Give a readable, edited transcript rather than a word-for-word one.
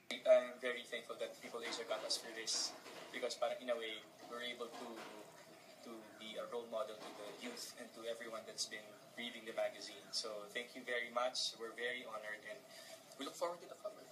I'm very thankful that People Asia got us for this because parang in a way, we're able to be a role model to the youth and to everyone that's been reading the magazine. So thank you very much. We're very honored and we look forward to the cover.